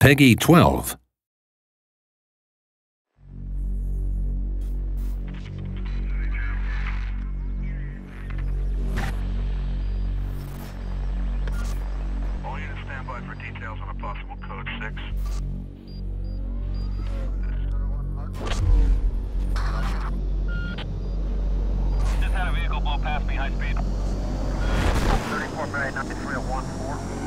Peggy 12. All units stand by for details on a possible code 6. Just had a vehicle blow past me, high speed. 34 Bay 93 at 1-4.